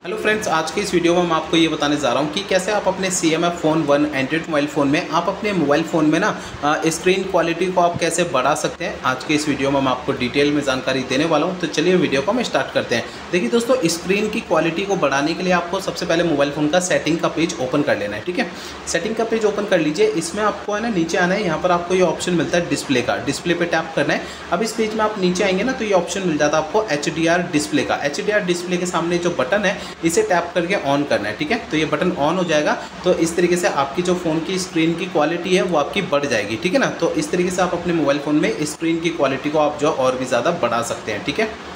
Hello friends, आज के इस वीडियो में मैं आपको ये बताने जा रहा हूँ कि कैसे आप अपने CMF phone 1 android mobile phone में आप अपने मोबाइल फ़ोन में ना स्क्रीन क्वालिटी को आप कैसे बढ़ा सकते हैं। आज के इस वीडियो में मैं आपको डिटेल में जानकारी देने वाला हूँ। तो चलिए वीडियो को हम स्टार्ट करते हैं। देखिए दोस्तों, स्क्रीन की क्वालिटी को बढ़ाने के लिए आपको सबसे पहले मोबाइल फ़ोन का सेटिंग का पेज ओपन कर लेना है। ठीक है, सेटिंग का पेज ओपन कर लीजिए। इसमें आपको है ना नीचे आना है, यहाँ पर आपको ये ऑप्शन मिलता है डिस्प्ले का, डिस्प्ले पे टैप करना है। अब इस पेज में आप नीचे आएंगे ना तो ये ऑप्शन मिल जाता है आपको HDR डिस्प्ले का। HDR डिस्प्ले के सामने जो बटन है इसे टैप करके ऑन करना है। ठीक है, तो ये बटन ऑन हो जाएगा तो इस तरीके से आपकी जो फ़ोन की स्क्रीन की क्वालिटी है वो आपकी बढ़ जाएगी। ठीक है ना, तो इस तरीके से आप अपने मोबाइल फ़ोन में स्क्रीन की क्वालिटी को आप जो और भी ज़्यादा बढ़ा सकते हैं। ठीक है।